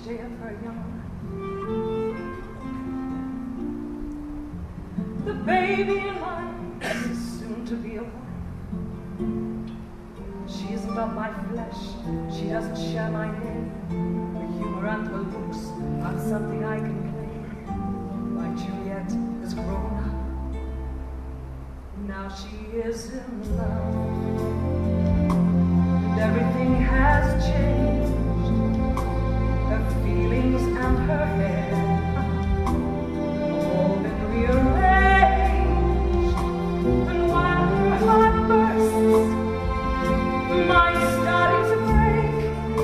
day of her young. The baby in line is soon to be a wife. She isn't of my flesh, she doesn't share my name. Her humor and her looks are something I can claim. My Juliet is grown up, now she is in love. And everything has changed, her feelings and her hair have all been rearranged. And while her heart bursts, mine's starting to break.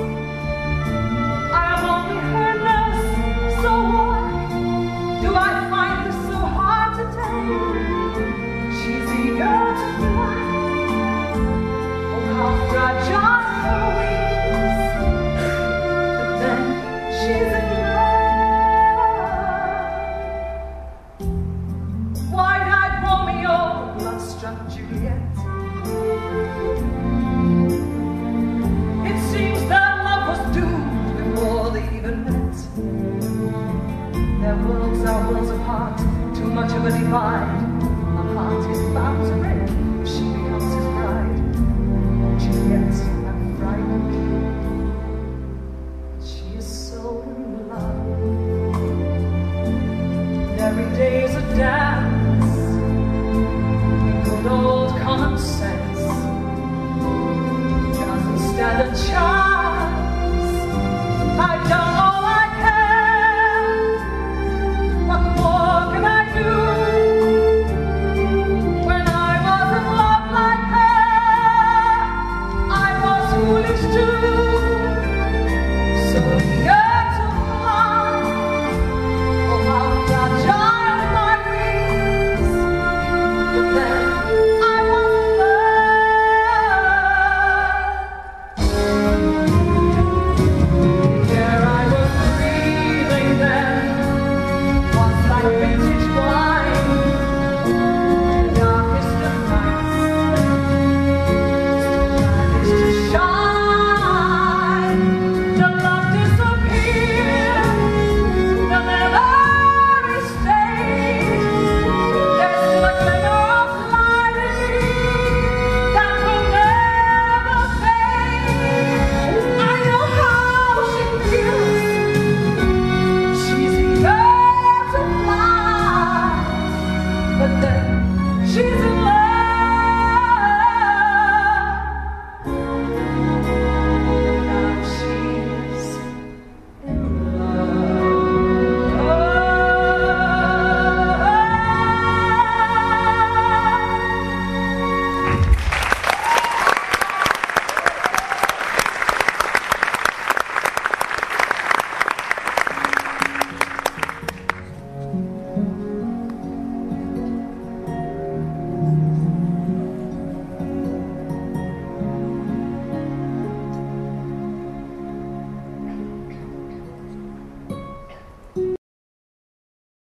I am only her nurse, so why do I find this so hard to take? She's eager to fly, oh how fragile her wings. But then she's in love. Wide-eyed Romeo, blood-struck Juliet. It seems their love was doomed before they even met. Their worlds are worlds apart, too much of a divide. A heart is bound to break if she becomes his bride. Oh, Juliet, I'm frightened. She is so in love. And every day's a dance. Good old common sense doesn't stand a chance.